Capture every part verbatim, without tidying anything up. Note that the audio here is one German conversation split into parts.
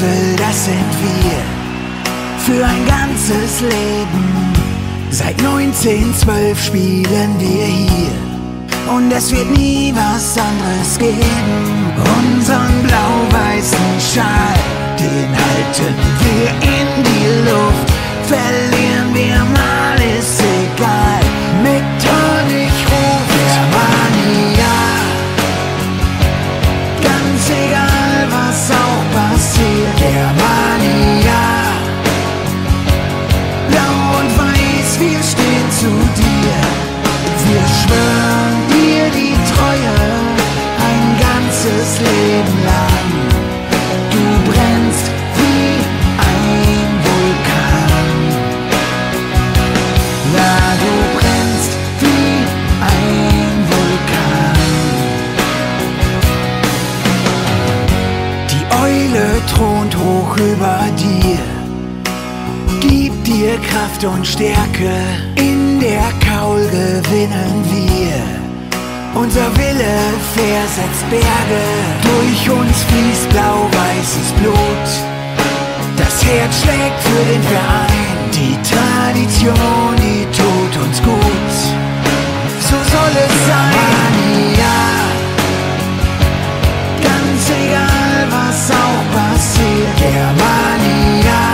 Wurzel, das sind wir, für ein ganzes Leben. Seit neunzehnhundertzwölf spielen wir hier und es wird nie was anderes geben. Unseren blau-weißen Schal, den halten wir in die Luft. Verlieren wir mal, ist egal, mit Tonic ruft Germania. Ganz egal, was auch passiert, Germania. Blau und weiß, wir stehen zu dir. Wir schwören dir die Treue, ein ganzes Leben lang. Du brennst wie ein Vulkan. Ja, du brennst wie ein Vulkan. Die Eule thront hoch über dir, gibt dir Kraft und Stärke. In der Kaul gewinnen wir. Unser Wille versetzt Berge. Durch uns fließt blau-weißes Blut. Das Herz schlägt für den Verein. Die Tradition, die tut uns gut. So soll es sein. Ja, ganz egal, was auch passiert. Germania.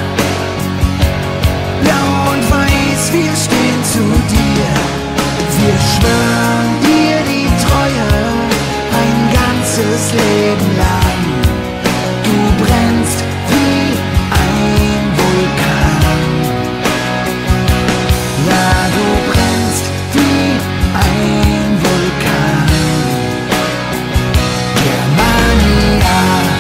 Blau und weiß, wir stehen zu dir. Wir schwören dir die Treue, ein ganzes Leben lang. Du brennst wie ein Vulkan. Ja, du brennst wie ein Vulkan. Germania.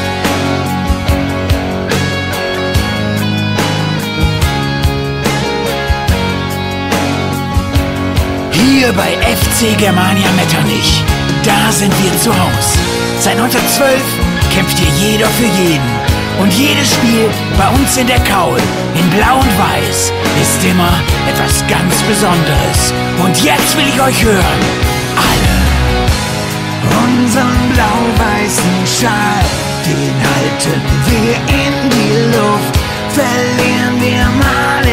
Hier bei F C Germania Metternich, da sind wir zu Haus. Seit neunzehnhundertzwölf kämpft hier jeder für jeden. Und jedes Spiel bei uns in der Kaul, in Blau und Weiß, ist immer etwas ganz Besonderes. Und jetzt will ich euch hören, alle. Unseren blau-weißen Schal, den halten wir in die Luft. Verlieren wir mal,